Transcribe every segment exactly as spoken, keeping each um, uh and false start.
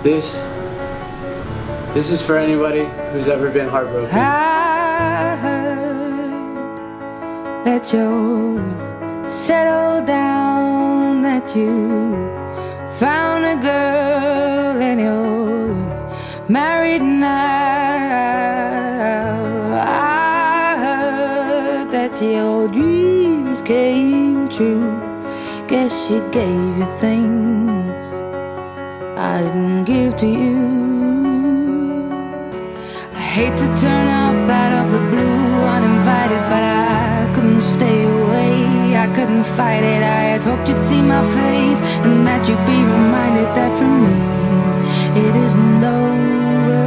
This, this is for anybody who's ever been heartbroken. I heard that you're settled down, that you found a girl and you're married now. I heard that your dreams came true. Guess she gave you things I didn't give to you. I hate to turn up out of the blue uninvited, but I couldn't stay away, I couldn't fight it. I had hoped you'd see my face and that you'd be reminded that for me it isn't over.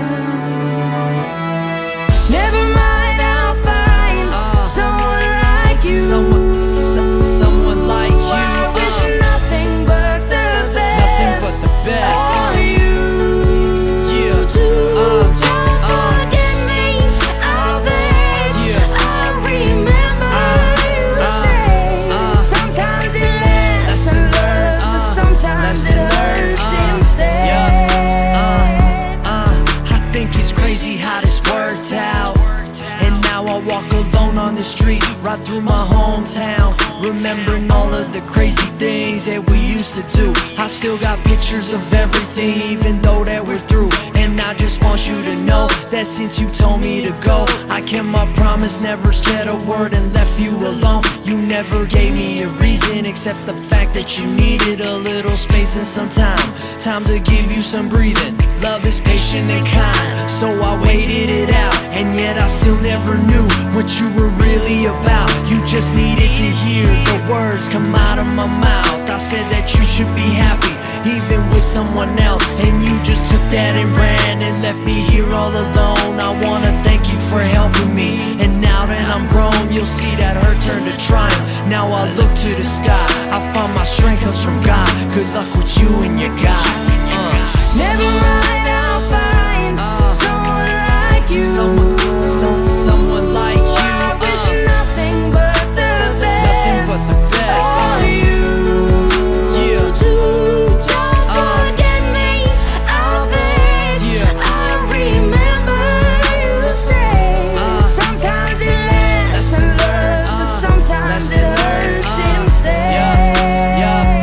Never mind, I'll find uh, someone like you. Someone, so, someone like you. I wish uh, nothing but the best. Nothing but the best. For you, yeah. too. Uh, Don't uh, forget me, I'll bet. yeah. I remember uh, you uh, say uh, sometimes it lasts in love, uh, but sometimes it hurts uh, instead. Yeah. Uh, uh, I think it's crazy how this worked out. And now I walk alone on the street, right through my hometown, remembering all of the crazy things that we used to do. I still got pictures of everything, even though that we're through. And I just want you to know that since you told me to go, I kept my promise, never said a word and left you alone. You never gave me a reason except the fact that you needed a little space and some time. Time to give you some breathing. Love is patient and kind, so I waited it out. And yet I still never knew what you were really about. You just needed to hear the words come out of my mouth. I said that you should be happy, even with someone else, and you just took that and ran and left me here all alone. I wanna thank you for helping me, and now that I'm grown, you'll see that hurt turn to triumph. Now I look to the sky, I find my strength comes from God. Good luck with you and your God. uh. Never mind, I'll find uh, someone like you. Someone, some, someone like you. I wish uh, nothing but the best. Nothing but the best. For uh. you, Yeah. too. Don't Uh. forget me, I'll bet. Yeah. I remember you say Uh. sometimes it lasts in love, but Uh. sometimes it hurts Uh. instead. Yeah. Yeah.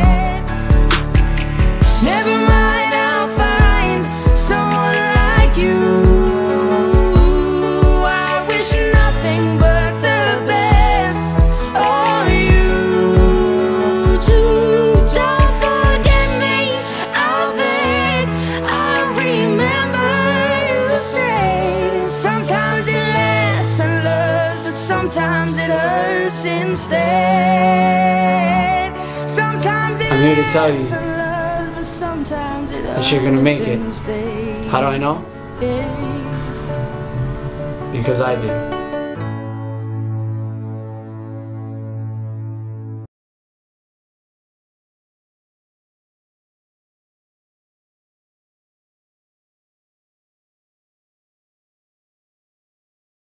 Never mind, I'll find someone like you. I wish nothing but the best. Oh, you too. Don't forget me, I'll bet. I remember you say sometimes it lasts in love, but sometimes it hurts instead. Sometimes it I'm here to tell you lasts in love, but sometimes it that you're gonna make it. instead. How do I know? Yeah. Because I did.